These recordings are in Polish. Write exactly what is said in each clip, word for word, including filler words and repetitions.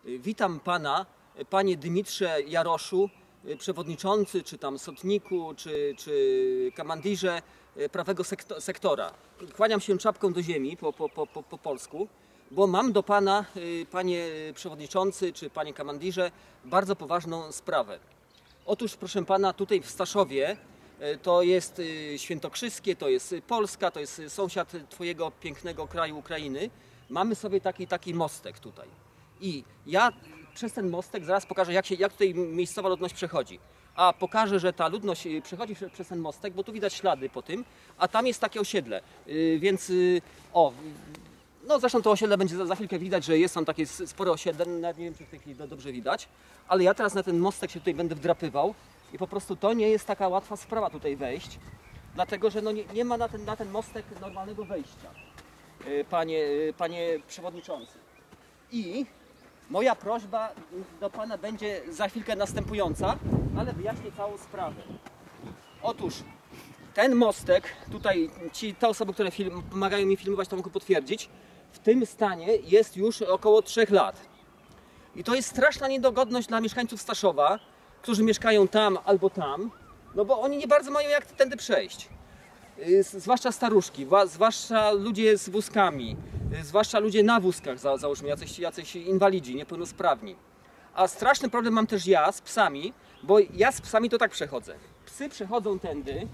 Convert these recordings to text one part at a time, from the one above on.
Witam pana, panie Dymitrze Jaroszu, przewodniczący, czy tam sotniku, czy, czy komandirze prawego sektora. Kłaniam się czapką do ziemi po, po, po, po polsku, bo mam do pana, panie przewodniczący, czy panie komandirze, bardzo poważną sprawę. Otóż, proszę pana, tutaj w Staszowie to jest Świętokrzyskie, to jest Polska, to jest sąsiad twojego pięknego kraju Ukrainy. Mamy sobie taki, taki mostek tutaj. I ja przez ten mostek zaraz pokażę, jak, się, jak tutaj miejscowa ludność przechodzi. A pokażę, że ta ludność przechodzi przez ten mostek, bo tu widać ślady po tym, a tam jest takie osiedle. Yy, więc yy, o, no zresztą to osiedle będzie za, za chwilkę widać, że jest tam takie spore osiedle, nawet nie wiem, czy w tej chwili dobrze widać, ale ja teraz na ten mostek się tutaj będę wdrapywał i po prostu to nie jest taka łatwa sprawa tutaj wejść, dlatego że no nie, nie ma na ten, na ten mostek normalnego wejścia, yy, panie, yy, panie przewodniczący. I moja prośba do pana będzie za chwilkę następująca, ale wyjaśnię całą sprawę. Otóż ten mostek, tutaj ci, te osoby, które film, pomagają mi filmować, to mogą potwierdzić, w tym stanie jest już około trzech lat. I to jest straszna niedogodność dla mieszkańców Staszowa, którzy mieszkają tam albo tam, no bo oni nie bardzo mają jak tędy przejść. Zwłaszcza staruszki, zwłaszcza ludzie z wózkami, zwłaszcza ludzie na wózkach, za, załóżmy, jacyś, jacyś inwalidzi, niepełnosprawni. A straszny problem mam też ja z psami, bo ja z psami to tak przechodzę. Psy przechodzą tędy,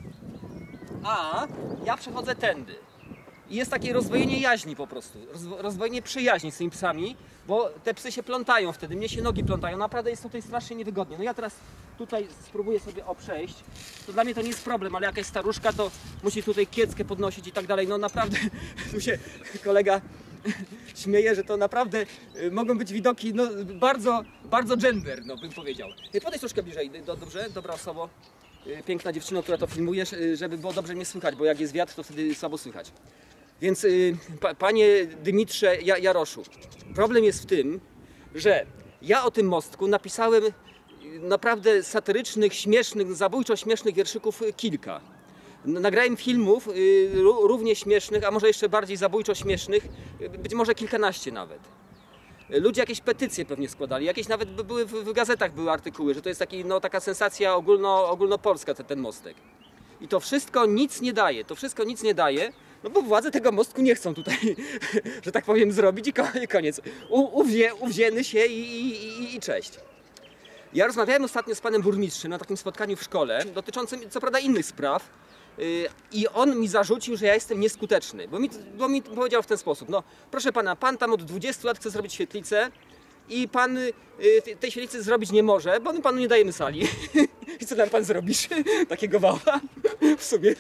a ja przechodzę tędy. I jest takie rozdwojenie jaźni po prostu, rozdwojenie przyjaźni z tymi psami, bo te psy się plątają wtedy, mnie się nogi plątają, naprawdę jest tutaj strasznie niewygodnie. No ja teraz tutaj spróbuję sobie o przejść, to dla mnie to nie jest problem, ale jakaś staruszka to musi tutaj kieckę podnosić i tak dalej, no naprawdę, tu się kolega śmieje, że to naprawdę mogą być widoki, no bardzo, bardzo gender, no bym powiedział. Podejdź troszkę bliżej, dobrze, dobra osoba, piękna dziewczyno, która to filmujesz, żeby było dobrze mnie słychać, bo jak jest wiatr, to wtedy słabo słychać. Więc pa, panie Dymitrze Jaroszu, problem jest w tym, że ja o tym mostku napisałem naprawdę satyrycznych, śmiesznych, zabójczo śmiesznych wierszyków kilka. Nagrałem filmów równie śmiesznych, a może jeszcze bardziej zabójczo śmiesznych, być może kilkanaście nawet. Ludzie jakieś petycje pewnie składali, jakieś nawet były w, w gazetach były artykuły, że to jest taki, no, taka sensacja ogólno, ogólnopolska ten, ten mostek. I to wszystko nic nie daje, to wszystko nic nie daje, no bo władze tego mostku nie chcą tutaj, że tak powiem, zrobić i koniec. U, uwzie, uwzięny się i, i, i cześć. Ja rozmawiałem ostatnio z panem burmistrzem na takim spotkaniu w szkole, dotyczącym co prawda innych spraw, yy, i on mi zarzucił, że ja jestem nieskuteczny, bo mi, bo mi powiedział w ten sposób: no proszę pana, pan tam od dwudziestu lat chce zrobić świetlicę i pan yy, tej świetlicy zrobić nie może, bo my panu nie dajemy sali. I co tam pan zrobisz? Takiego wała w sumie.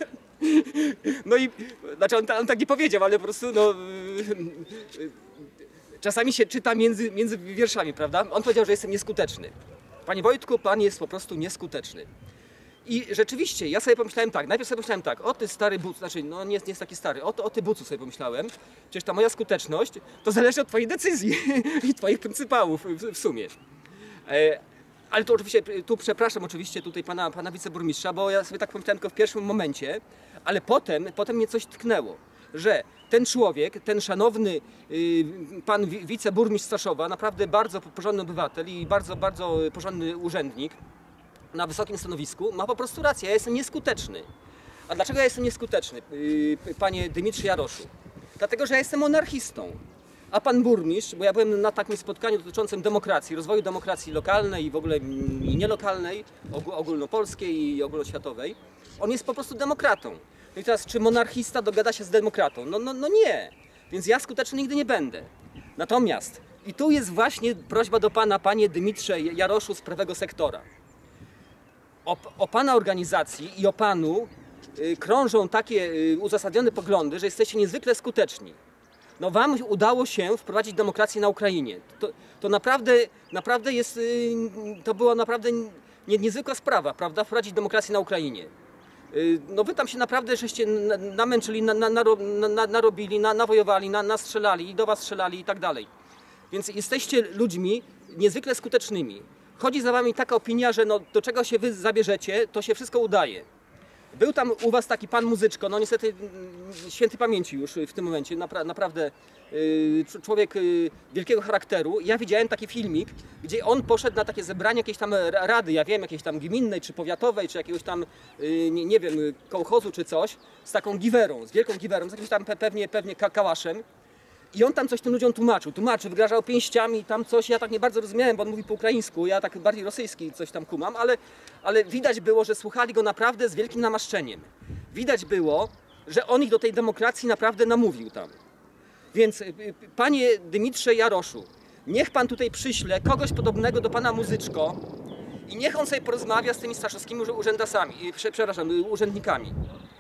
No i znaczy on, on tak nie powiedział, ale po prostu no, yy, czasami się czyta między, między wierszami, prawda? On powiedział, że jestem nieskuteczny. Panie Wojtku, pan jest po prostu nieskuteczny. I rzeczywiście, ja sobie pomyślałem tak, najpierw sobie pomyślałem tak, o ty stary buc, znaczy no nie jest, nie jest taki stary, o, o ty bucu sobie pomyślałem, przecież ta moja skuteczność to zależy od twojej decyzji i twoich pryncypałów w, w sumie. E, ale to oczywiście, tu przepraszam oczywiście tutaj pana, pana wiceburmistrza, bo ja sobie tak pomyślałem tylko w pierwszym momencie, ale potem, potem mnie coś tknęło, że ten człowiek, ten szanowny y, pan wiceburmistrz Staszowa, naprawdę bardzo porządny obywatel i bardzo, bardzo porządny urzędnik na wysokim stanowisku, ma po prostu rację, ja jestem nieskuteczny. A dlaczego ja jestem nieskuteczny, y, panie Dymitrze Jaroszu? Dlatego, że ja jestem monarchistą. A pan burmistrz, bo ja byłem na takim spotkaniu dotyczącym demokracji, rozwoju demokracji lokalnej i w ogóle i nielokalnej, ogólnopolskiej i ogólnoświatowej, on jest po prostu demokratą. No i teraz, czy monarchista dogada się z demokratą? No, no, no nie. Więc ja skuteczny nigdy nie będę. Natomiast, i tu jest właśnie prośba do pana, panie Dymitrze Jaroszu z prawego sektora. O, o pana organizacji i o panu y, krążą takie y, uzasadnione poglądy, że jesteście niezwykle skuteczni. No wam udało się wprowadzić demokrację na Ukrainie. To, to naprawdę, naprawdę jest, y, to była naprawdę nie, niezwykła sprawa, prawda? Wprowadzić demokrację na Ukrainie. No wy tam się naprawdę żeście namęczyli, na, na, na, narobili, na, nawojowali, na, nastrzelali i do was strzelali i tak dalej. Więc jesteście ludźmi niezwykle skutecznymi. Chodzi za wami taka opinia, że no, do czego się wy zabierzecie, to się wszystko udaje. Był tam u was taki pan Muzyczko, no niestety święty pamięci już w tym momencie, napra naprawdę yy, człowiek yy, wielkiego charakteru. Ja widziałem taki filmik, gdzie on poszedł na takie zebranie jakiejś tam rady, ja wiem, jakiejś tam gminnej, czy powiatowej, czy jakiegoś tam, yy, nie, nie wiem, kołchozu czy coś, z taką giwerą, z wielką giwerą, z jakimś tam pe pewnie, pewnie kałaszem. I on tam coś tym ludziom tłumaczył, tłumaczył, wygrażał pięściami, tam coś, ja tak nie bardzo rozumiałem, bo on mówi po ukraińsku, ja tak bardziej rosyjski coś tam kumam, ale, ale widać było, że słuchali go naprawdę z wielkim namaszczeniem. Widać było, że on ich do tej demokracji naprawdę namówił tam. Więc panie Dymitrze Jaroszu, niech pan tutaj przyśle kogoś podobnego do pana Muzyczko i niech on sobie porozmawia z tymi staszowskimi urzędasami, przepraszam, urzędnikami.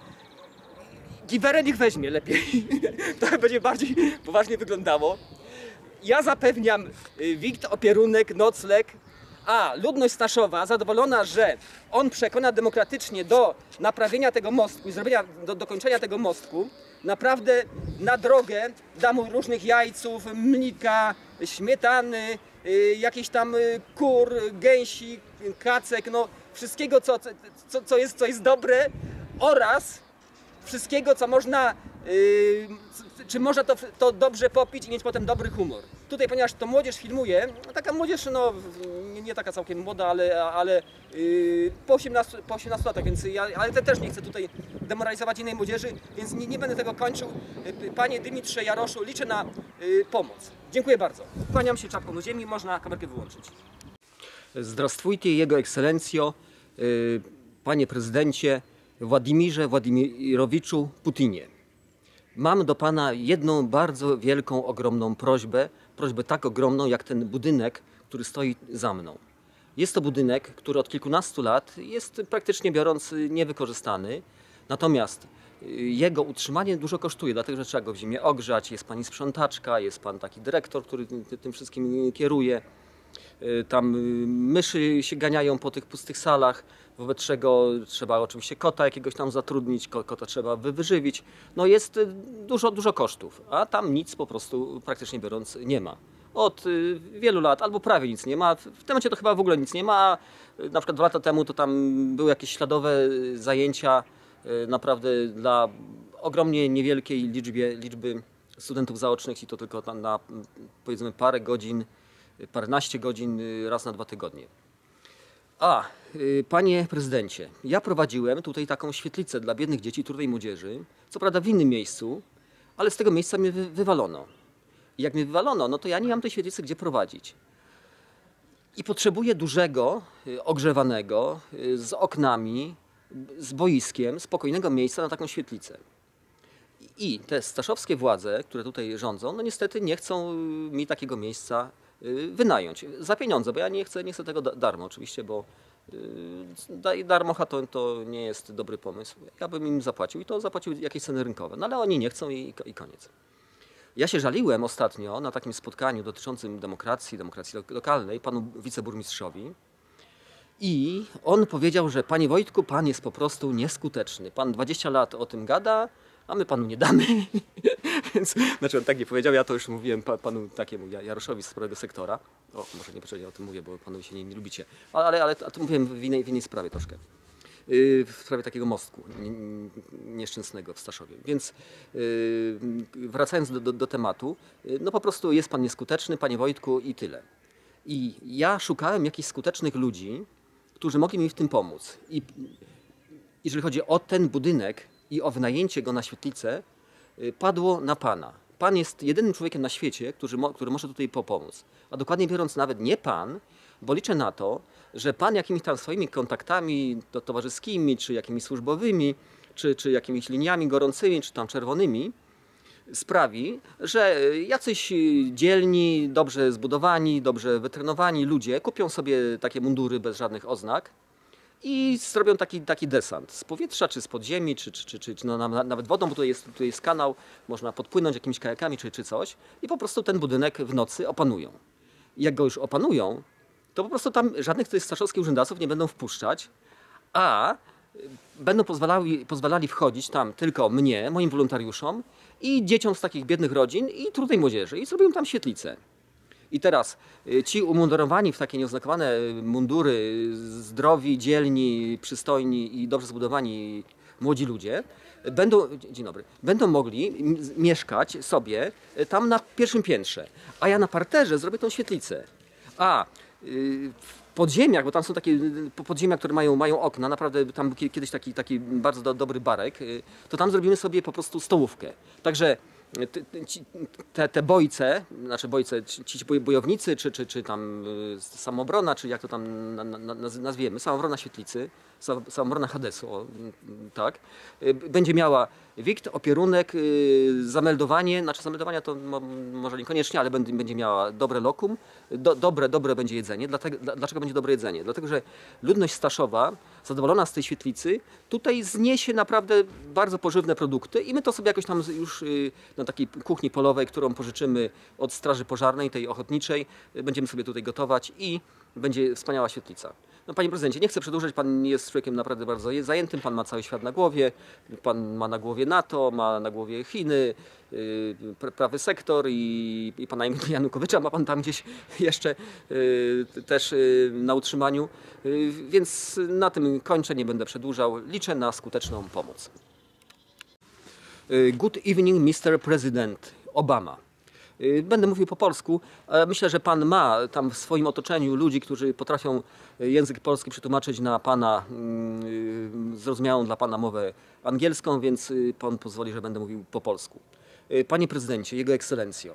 Giwerę niech weźmie lepiej, to będzie bardziej poważnie wyglądało. Ja zapewniam wikt, opierunek, nocleg, a ludność Staszowa zadowolona, że on przekona demokratycznie do naprawienia tego mostku i zrobienia, do dokończenia tego mostku, naprawdę na drogę da mu różnych jajców, mlika, śmietany, jakiś tam kur, gęsi, kacek, no wszystkiego co, co, co, jest, co jest dobre oraz wszystkiego, co można, yy, czy można to, to dobrze popić i mieć potem dobry humor. Tutaj, ponieważ to młodzież filmuje, taka młodzież, no nie, nie taka całkiem młoda, ale, ale yy, po osiemnastu, po osiemnastu latach, więc ja ale te też nie chcę tutaj demoralizować innej młodzieży, więc nie, nie będę tego kończył. Panie Dymitrze Jaroszu, liczę na yy, pomoc. Dziękuję bardzo. Kłaniam się czapką do ziemi, można kamerkę wyłączyć. Zdrastwujcie, Jego Ekscelencjo, yy, Panie Prezydencie, Władimirze Władimirowiczu Putinie. Mam do pana jedną bardzo wielką, ogromną prośbę, prośbę tak ogromną jak ten budynek, który stoi za mną. Jest to budynek, który od kilkunastu lat jest praktycznie biorąc niewykorzystany, natomiast jego utrzymanie dużo kosztuje, dlatego że trzeba go w zimie ogrzać, jest pani sprzątaczka, jest pan taki dyrektor, który tym wszystkim kieruje. Tam myszy się ganiają po tych pustych salach, wobec czego trzeba oczywiście kota jakiegoś tam zatrudnić, kota trzeba wyżywić. No jest dużo, dużo kosztów, a tam nic po prostu praktycznie biorąc nie ma. Od wielu lat albo prawie nic nie ma, w tym momencie to chyba w ogóle nic nie ma. Na przykład dwa lata temu to tam były jakieś śladowe zajęcia naprawdę dla ogromnie niewielkiej liczbie, liczby studentów zaocznych i to tylko tam na powiedzmy parę godzin, paręnaście godzin raz na dwa tygodnie. A, panie prezydencie, ja prowadziłem tutaj taką świetlicę dla biednych dzieci, trudnej młodzieży, co prawda w innym miejscu, ale z tego miejsca mnie wy wywalono. I jak mnie wywalono, no to ja nie mam tej świetlicy gdzie prowadzić. I potrzebuję dużego, ogrzewanego, z oknami, z boiskiem, spokojnego miejsca na taką świetlicę. I te staszowskie władze, które tutaj rządzą, no niestety nie chcą mi takiego miejsca wynająć za pieniądze, bo ja nie chcę, nie chcę tego darmo oczywiście, bo darmocha to, to nie jest dobry pomysł. Ja bym im zapłacił i to zapłacił jakieś ceny rynkowe, no ale oni nie chcą i, i koniec. Ja się żaliłem ostatnio na takim spotkaniu dotyczącym demokracji, demokracji lokalnej, panu wiceburmistrzowi i on powiedział, że panie Wojtku, pan jest po prostu nieskuteczny. Pan dwadzieścia lat o tym gada, a my panu nie damy. Więc, znaczy on tak nie powiedział, ja to już mówiłem panu takiemu Jaroszowi z prawego sektora. O, może niepotrzebnie o tym mówię, bo panowie się nie, nie lubicie. Ale, ale, ale to mówiłem w innej, w innej sprawie troszkę. Yy, w sprawie takiego mostku nieszczęsnego w Staszowie. Więc yy, wracając do, do, do tematu, yy, no po prostu jest pan nieskuteczny, panie Wojtku i tyle. I ja szukałem jakichś skutecznych ludzi, którzy mogli mi w tym pomóc. I jeżeli chodzi o ten budynek i o wynajęcie go na świetlicę, padło na pana. Pan jest jedynym człowiekiem na świecie, który, mo, który może tutaj pomóc. A dokładnie biorąc nawet nie pan, bo liczę na to, że pan jakimiś tam swoimi kontaktami to, towarzyskimi, czy jakimiś służbowymi, czy, czy jakimiś liniami gorącymi, czy tam czerwonymi, sprawi, że jacyś dzielni, dobrze zbudowani, dobrze wytrenowani ludzie kupią sobie takie mundury bez żadnych oznak i zrobią taki, taki desant z powietrza, czy z podziemi, czy, czy, czy, czy, czy no, nawet wodą, bo tutaj jest, tutaj jest kanał, można podpłynąć jakimiś kajakami, czy, czy coś i po prostu ten budynek w nocy opanują. I jak go już opanują, to po prostu tam żadnych tych staszowskich urzędasów nie będą wpuszczać, a będą pozwalali, pozwalali wchodzić tam tylko mnie, moim wolontariuszom i dzieciom z takich biednych rodzin i trudnej młodzieży i zrobią tam świetlicę. I teraz ci umundurowani w takie nieoznakowane mundury, zdrowi, dzielni, przystojni i dobrze zbudowani młodzi ludzie będą, dzień dobry, będą mogli mieszkać sobie tam na pierwszym piętrze, a ja na parterze zrobię tą świetlicę. A w podziemiach, bo tam są takie podziemia, które mają, mają okna, naprawdę tam był kiedyś taki, taki bardzo do, dobry barek, to tam zrobimy sobie po prostu stołówkę. Także te, te bojce, znaczy bojce, ci bojownicy, czy, czy, czy tam samoobrona, czy jak to tam nazwiemy, samobrona świetlicy, samobrona Hadesu, o, tak, będzie miała wikt, opierunek, zameldowanie, znaczy zameldowania to może niekoniecznie, ale będzie, będzie miała dobre lokum, do, dobre, dobre będzie jedzenie. Dlatego, dlaczego będzie dobre jedzenie? Dlatego, że ludność Staszowa, zadowolona z tej świetlicy, tutaj zniesie naprawdę bardzo pożywne produkty i my to sobie jakoś tam już na takiej kuchni polowej, którą pożyczymy od straży pożarnej, tej ochotniczej, będziemy sobie tutaj gotować i będzie wspaniała świetlica. No, panie prezydencie, nie chcę przedłużać, pan jest człowiekiem naprawdę bardzo zajętym, pan ma cały świat na głowie, pan ma na głowie NATO, ma na głowie Chiny, yy, prawy sektor i, i pana Janukowycza ma pan tam gdzieś jeszcze yy, też yy, na utrzymaniu, yy, więc na tym kończę, nie będę przedłużał, liczę na skuteczną pomoc. Yy, good evening, mister President Obama. Będę mówił po polsku, ale myślę, że pan ma tam w swoim otoczeniu ludzi, którzy potrafią język polski przetłumaczyć na pana, zrozumiałą dla pana mowę angielską, więc pan pozwoli, że będę mówił po polsku. Panie prezydencie, jego ekscelencjo,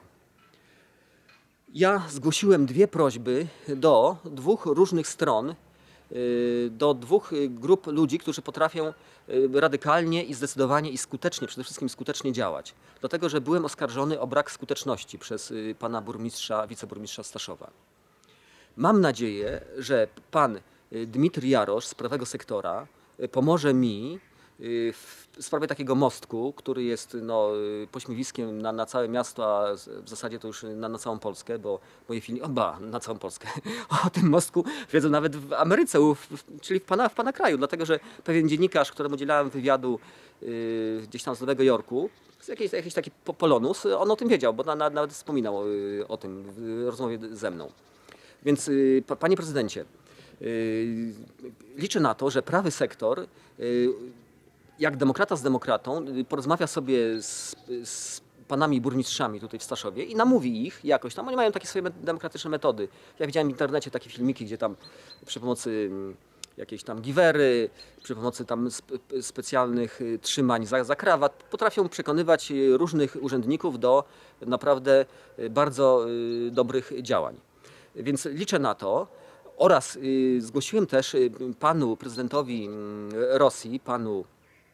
ja zgłosiłem dwie prośby do dwóch różnych stron, do dwóch grup ludzi, którzy potrafią radykalnie i zdecydowanie i skutecznie, przede wszystkim skutecznie działać. Dlatego, że byłem oskarżony o brak skuteczności przez pana burmistrza, wiceburmistrza Staszowa. Mam nadzieję, że pan Dmitry Jarosz z prawego sektora pomoże mi w sprawie takiego mostku, który jest no, pośmiewiskiem na, na całe miasto, a w zasadzie to już na, na całą Polskę, bo moje filmy, ba, na całą Polskę, o tym mostku wiedzą nawet w Ameryce, czyli w pana, w pana kraju, dlatego że pewien dziennikarz, któremu udzielałem wywiadu yy, gdzieś tam z Nowego Jorku, z jakiejś, jakiś taki polonus, on o tym wiedział, bo na, na, nawet wspominał yy, o tym w rozmowie ze mną. Więc yy, panie prezydencie, yy, liczę na to, że prawy sektor yy, jak demokrata z demokratą porozmawia sobie z, z panami burmistrzami tutaj w Staszowie i namówi ich jakoś tam. Oni mają takie swoje demokratyczne metody. Ja widziałem w internecie takie filmiki, gdzie tam przy pomocy jakiejś tam giwery, przy pomocy tam spe, specjalnych trzymań za, za krawat potrafią przekonywać różnych urzędników do naprawdę bardzo dobrych działań. Więc liczę na to. Oraz zgłosiłem też panu prezydentowi Rosji, panu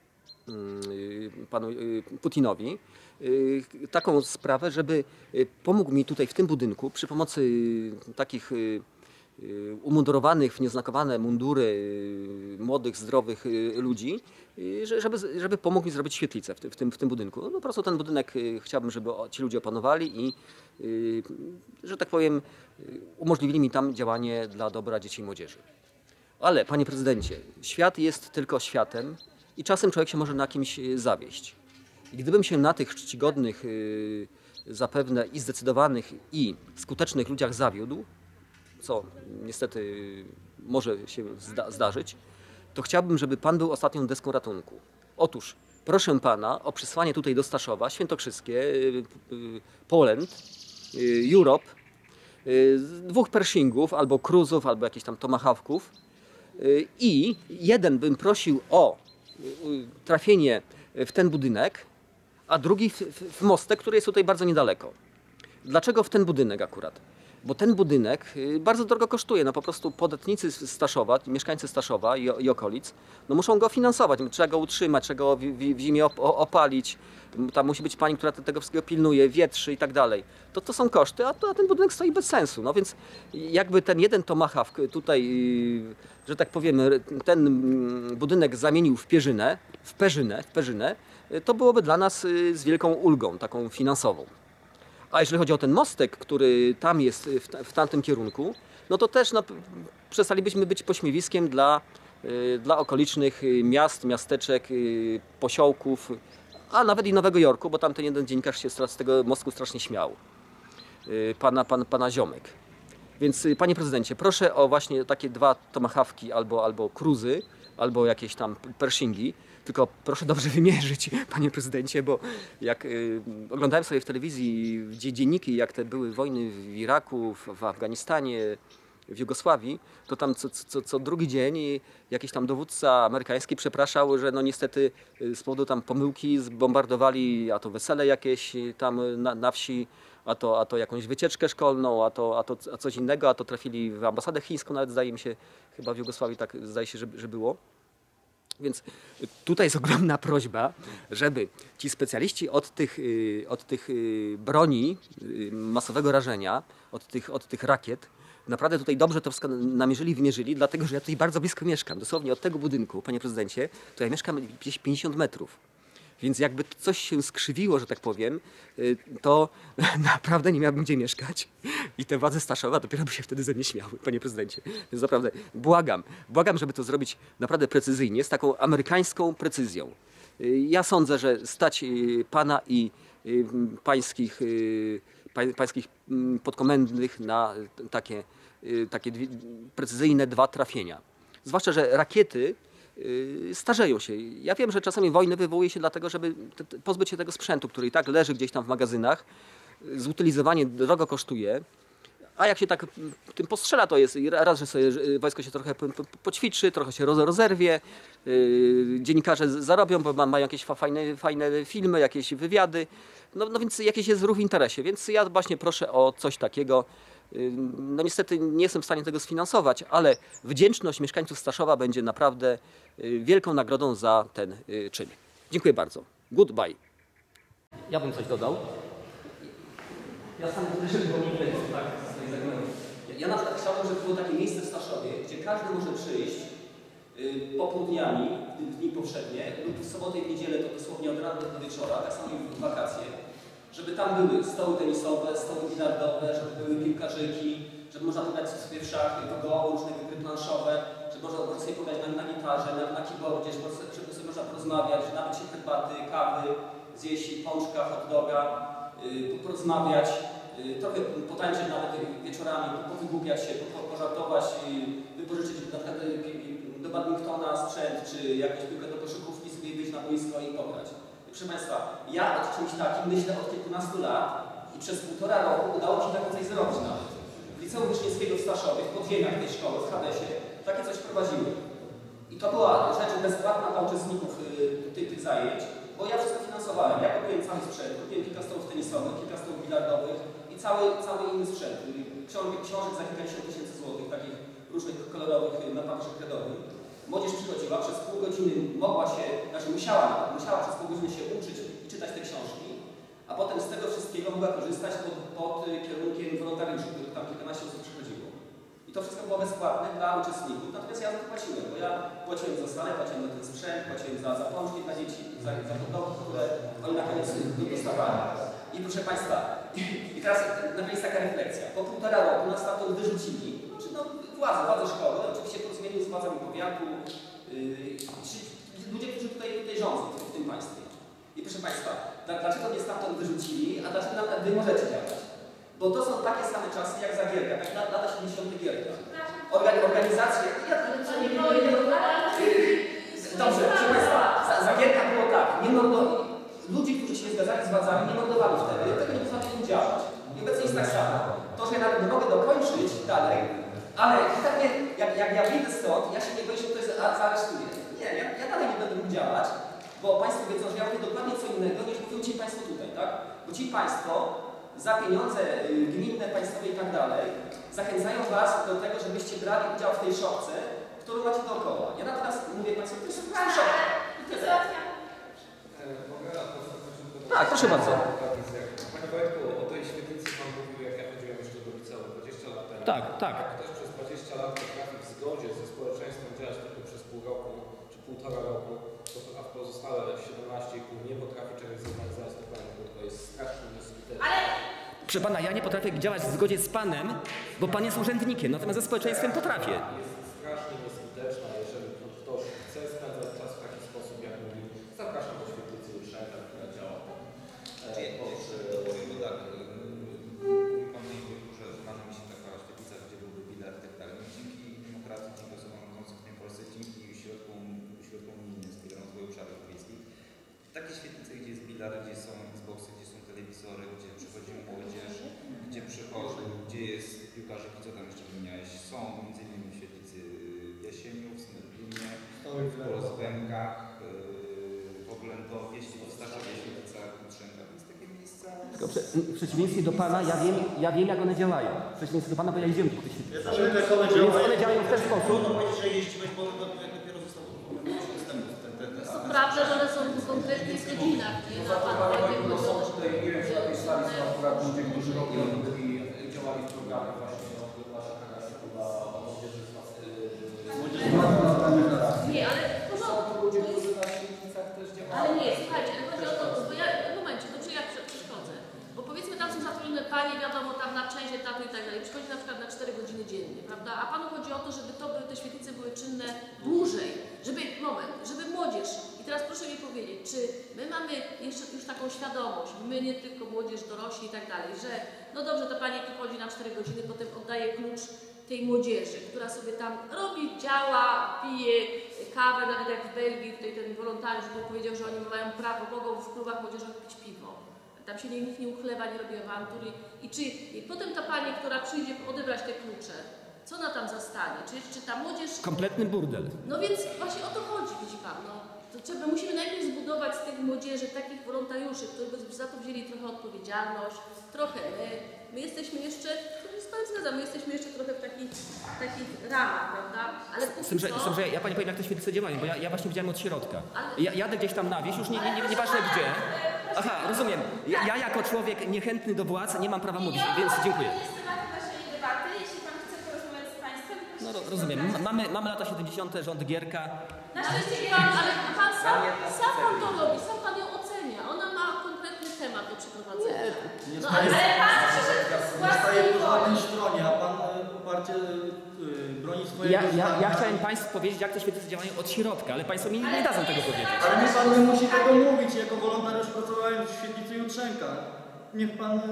panu Putinowi taką sprawę, żeby pomógł mi tutaj w tym budynku przy pomocy takich umundurowanych w nieznakowane mundury młodych, zdrowych ludzi, żeby, żeby pomógł mi zrobić świetlicę w tym, w tym budynku. No, po prostu ten budynek chciałbym, żeby ci ludzie opanowali i, że tak powiem, umożliwili mi tam działanie dla dobra dzieci i młodzieży. Ale, panie prezydencie, świat jest tylko światem i czasem człowiek się może na kimś zawieść. I gdybym się na tych czcigodnych, zapewne i zdecydowanych i skutecznych ludziach zawiódł, co niestety może się zda zdarzyć, to chciałbym, żeby pan był ostatnią deską ratunku. Otóż proszę pana o przysłanie tutaj do Staszowa świętokrzyskie, Poland, Europe, dwóch Pershingów, albo Cruzów, albo jakichś tam Tomahawków i jeden bym prosił o trafienie w ten budynek, a drugi w, w, w mostek, który jest tutaj bardzo niedaleko. Dlaczego w ten budynek akurat? Bo ten budynek bardzo drogo kosztuje. No po prostu podatnicy z Staszowa, mieszkańcy Staszowa i, i okolic, no muszą go finansować. Trzeba go utrzymać, trzeba go w, w, w zimie op, opalić. Tam musi być pani, która tego wszystkiego pilnuje, wietrzy i tak dalej. To, to są koszty, a, to, a ten budynek stoi bez sensu. No więc jakby ten jeden Tomahawk tutaj, że tak powiemy, ten budynek zamienił w pierzynę, w perzynę, w perzynę, to byłoby dla nas z wielką ulgą, taką finansową. A jeżeli chodzi o ten mostek, który tam jest w, w tamtym kierunku, no to też no, przestalibyśmy być pośmiewiskiem dla, dla okolicznych miast, miasteczek, posiołków, a nawet i Nowego Jorku, bo tamten jeden dziennikarz się z tego mostku strasznie śmiał. Pana, pan, pana Ziomek. Więc panie prezydencie, proszę o właśnie takie dwa Tomahawki albo, albo Cruzy, albo jakieś tam Pershingi. Tylko proszę dobrze wymierzyć, panie prezydencie, bo jak y, oglądałem sobie w telewizji dzie- dzienniki, jak te były wojny w Iraku, w, w Afganistanie, w Jugosławii, to tam co, co, co drugi dzień jakiś tam dowódca amerykański przepraszał, że no niestety z powodu tam pomyłki zbombardowali a to wesele jakieś tam na, na wsi, a to, a to jakąś wycieczkę szkolną, a to, a to a coś innego, a to trafili w ambasadę chińską, nawet zdaje mi się, chyba w Jugosławii tak zdaje się, że, że było. Więc tutaj jest ogromna prośba, żeby ci specjaliści od tych, od tych broni masowego rażenia, od tych, od tych rakiet, naprawdę tutaj dobrze to wszystko namierzyli, wymierzyli, dlatego że ja tutaj bardzo blisko mieszkam. Dosłownie od tego budynku, panie prezydencie, to ja mieszkam gdzieś pięćdziesiąt metrów. Więc jakby coś się skrzywiło, że tak powiem, to naprawdę nie miałbym gdzie mieszkać. I te władze Staszowa dopiero by się wtedy ze mnie śmiały, panie prezydencie. Więc naprawdę błagam, błagam, żeby to zrobić naprawdę precyzyjnie, z taką amerykańską precyzją. Ja sądzę, że stać pana i pańskich, pańskich podkomendnych na takie, takie precyzyjne dwa trafienia. Zwłaszcza, że rakiety starzeją się. Ja wiem, że czasami wojny wywołuje się dlatego, żeby pozbyć się tego sprzętu, który i tak leży gdzieś tam w magazynach. Zutylizowanie drogo kosztuje. A jak się tak tym postrzela, to jest raz, że sobie wojsko się trochę poćwiczy, trochę się rozerwie, dziennikarze zarobią, bo mają jakieś fajne, fajne filmy, jakieś wywiady. No, no więc jakiś jest ruch w interesie. Więc ja właśnie proszę o coś takiego. No niestety nie jestem w stanie tego sfinansować, ale wdzięczność mieszkańców Staszowa będzie naprawdę wielką nagrodą za ten czyn. Dziękuję bardzo. Goodbye. Ja bym coś dodał. Ja sam żeby było nie wiem, tak, ja na przykład chciałbym, żeby było takie miejsce w Staszowie, gdzie każdy może przyjść popołudniami, w dni powszednie, lub w sobotę i w niedzielę, to dosłownie od rana do wieczora, tak samo i w wakacje. Żeby tam były stoły tenisowe, stoły bilardowe, żeby były piłkarzyki, żeby można pograć sobie w szachy, w go, różne gry planszowe, żeby można, można sobie pograć na, na gitarze, na, na keyboardzie, żeby, żeby sobie można porozmawiać, napić się herbaty, kawy, zjeść pączka, hot doga, yy, porozmawiać, yy, trochę potańczyć nawet wieczorami, powygłupiać się, po, pożartować, yy, wypożyczyć na przykład yy, do badmintona sprzęt, czy jakąś piłkę do koszykówki, sobie wyjść na boisko i pograć. Proszę Państwa, ja o czymś takim myślę od kilkunastu lat i przez półtora roku udało mi się takie coś zrobić nawet. W Liceum Wyszyńskiego w Staszowie, w podziemiach tej szkoły, w Hadesie, takie coś prowadziły. I to była rzecz bezpłatna dla uczestników y, tych, tych zajęć, bo ja wszystko finansowałem. Ja kupiłem cały sprzęt, kupiłem kilka stołów tenisowych, kilka stołów bilardowych i cały, cały inny sprzęt. Książek, książek za kilkadziesiąt tysięcy złotych, takich różnych kolorowych na papierze kredowym. Młodzież przychodziła, przez pół godziny mogła się, znaczy musiała, musiała przez pół godziny się uczyć i czytać te książki, a potem z tego wszystkiego mogła korzystać pod, pod kierunkiem wolontariuszy, których tam kilkanaście osób przychodziło. I to wszystko było bezpłatne dla uczestników, natomiast ja za to płaciłem, bo ja płaciłem za salę, płaciłem za ten sprzęt, płaciłem za, za pączki dla dzieci, za, za hodowki, które oni na koniec dostawali. I proszę Państwa, i teraz na koniec taka refleksja. Po półtora roku nas stamtąd wyrzucili, czy no władze, władze szkoły, oczywiście w porozumieniu z władzami powiatu, yy, ludzie, którzy tutaj, tutaj rządzą w tym państwie. I proszę Państwa, dlaczego mnie stamtąd wyrzucili, a dlaczego nawet Wy możecie działać? Bo to są takie same czasy jak za Gierka, tak na lata siedemdziesiąte Gierka. Organ, organizacje, ja to nie wiem, dobrze, proszę Państwa, za, za Gierka było tak, nie mordo, ludzie, którzy się nie zgadzali z władzami, nie mordowali wtedy, tego nie pozwalali działać. I obecnie jest tak samo. To, że ja nawet nie mogę dokończyć dalej, ale i tak nie, jak, jak ja wyjdę stąd, ja się nie boję, że ktoś zaaresztuje. Nie, ja, ja dalej nie będę mógł działać, bo Państwo wiedzą, że ja mówię dokładnie co innego, niż mówią ci Państwo tutaj, tak? Bo ci Państwo za pieniądze gminne, państwowe i tak dalej zachęcają Was do tego, żebyście brali udział w tej szopce, którą macie dookoła. Ja natomiast mówię Państwu, to jest szopka. Tak, proszę bardzo. Panie Wojtku, o tej świetlicy Pan mówił, jak ja chodziłem jeszcze do liceum dwadzieścia lat temu. Tak, tak. Jak ktoś przez dwadzieścia lat potrafi w zgodzie ze społeczeństwem działać tylko przez pół roku, czy półtora roku, to a w pozostałe siedemnaście i pół nie potrafi czegoś zorganizować dokładnie, bo to jest strasznie nieskuteczne. Ale... Proszę Pana, ja nie potrafię działać w zgodzie z Panem, bo Pan jest urzędnikiem, natomiast ze społeczeństwem potrafię. Jest strasznie nieskuteczna, jeżeli ktoś chce spędzać czas w taki sposób, jak mówił. Zapraszam do świetlicy Jutrzenka, która działa. Pan mówił, że marzy mi się taka świetlica, gdzie byłby bilet i tak dalej. Dzięki demokracji, dzięki osobom rządzącym w tej Polsce, dzięki środkom co tam jeszcze wymieniałeś, są między innymi w świetlicy Jesieniów, w Smerlinie, w Rozwęgach, yy, w Oględowie, Świętostarzowie, Świetlica, Jutrzenka, więc takie miejsca... Tylko prze, w przeciwieństwie do Pana, ja wiem, ja wiem jak one działają. W przeciwieństwie do Pana, bo ja jeździłem po tych świetlicach. Więc one działają w ten sposób. Trudno powiedzieć, że jeździłeś po to, jak dopiero został dostępny ten, ten, ten, To prawda, że one są w konkretnych godzinach, nie? Na Pan No są tutaj, nie wiem, czy na tej sali są akurat ludzie, którzy robią i działali w programie właśnie no, nasza karasia chyba młodzieży z Nie, ale w Są porządku. ludzie, którzy na świetlicach też działają. Ale nie, słuchajcie, chodzi o to, bo ja, w momencie, to czy ja prze- przeszkodzę? Bo powiedzmy tam są zatrudnione panie, wiadomo, tam na część etatu i tak dalej, przychodzi na przykład na cztery godziny dziennie, prawda? A Panu chodzi o to, żeby to były, te świetlice były czynne dłużej, żeby, moment, żeby młodzież, i teraz proszę mi powiedzieć, czy my mamy jeszcze już taką świadomość, my nie tylko młodzież, dorośli i tak dalej, że no dobrze, to Pani przychodzi na cztery godziny, potem oddaje klucz tej młodzieży, która sobie tam robi, działa, pije kawę, nawet jak w Belgii, tutaj ten wolontariusz był powiedział, że oni mają prawo, mogą w klubach młodzieżowych pić piwo. Tam się nie, nikt nie uchlewa, nie robi awantur. I, i czy i potem ta pani, która przyjdzie odebrać te klucze, co ona tam zastanie? Czy, czy ta młodzież... Kompletny burdel. No więc właśnie o to chodzi, widzi Pan. No. To trzeba, musimy najpierw zbudować z tych młodzieży takich wolontariuszy, którzy by za to wzięli trochę odpowiedzialność, trochę my. My jesteśmy jeszcze, to się z Panem zgadzam, my jesteśmy jeszcze trochę w takich, takich ramach, prawda? Ale Z tym, że, z tym, że ja Pani powiem, jak te świetlice działają, bo ja, ja właśnie widziałem od środka. Ja jadę gdzieś tam na wieś, już nie, nie, nie, nieważne gdzie. Aha, rozumiem. Ja, ja jako człowiek niechętny do władz nie mam prawa mówić, więc dziękuję. To jest temat naszej debaty. Jeśli Pan chce porozmawiać z Państwem, proszę No ro- się rozumiem. wybrać. M- Mamy, mamy lata siedemdziesiąte, rząd Gierka. Na szczęście Pan, ale Pan sam, sam Pan to robi, sam Pan ją ocenia. Ona ma konkretny temat do przeprowadzenia. Nie No, staje, ale Ale Pan przyszedł z nie własnej staje po żadnej woli. stronie, a Pan e, uparcie e, broni swojego Ja, ja, zdania. ja chciałem Państwu powiedzieć, jak te świetlice działają od środka, ale Państwo mi nie dadzą tego powiedzieć. Ale nie Pan nie musi tego mówić, jako wolontariusz pracowałem w świetlicy Jutrzenka. Niech Pan e,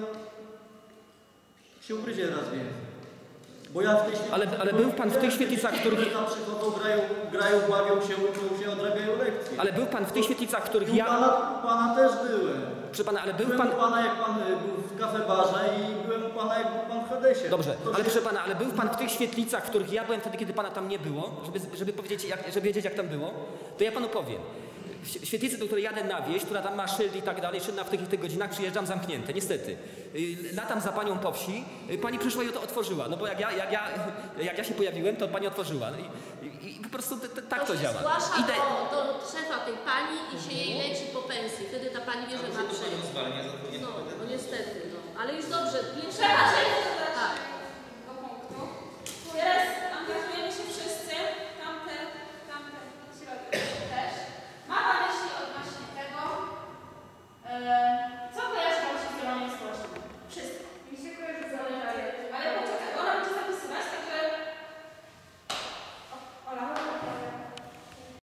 się ugryzie raz więcej. Bo ja w tej świetlicy... Ale, ale był Pan w tych świetlicach, w których... Tam przychodzą, grają, grają, bawią się, uczą się, odrabiają lekcje. Ale był Pan w tych świetlicach, w których I u ja... pana, u pana też byłem. Proszę Pana, ale był Byłem Pan... u Pana, jak Pan y, był w kafe-barze i byłem u Pana, jak był Pan w Hadesie. Dobrze, To ale się- proszę Pana, ale był Pan w tych świetlicach, w których ja byłem wtedy, kiedy Pana tam nie było, żeby, żeby powiedzieć, jak, żeby wiedzieć, jak tam było, to ja Panu powiem. W świetlicy, do której jadę na wieś, która tam ma szyld i tak dalej, szylna w tych, w tych godzinach, przyjeżdżam zamknięte, niestety. Yy, Latam za Panią po wsi, yy, Pani przyszła i to otworzyła, no bo jak ja, jak ja, jak ja się pojawiłem, to Pani otworzyła. I, i, i po prostu t, t, tak to się działa. zgłasza Idę, do, do szefa tej pani i się jej leci po pensji. Wtedy ta pani wie, że ma przejść. zwalnia zatrudnienia. No, no niestety, no. Ale już dobrze, nie Trzeba trzeba. się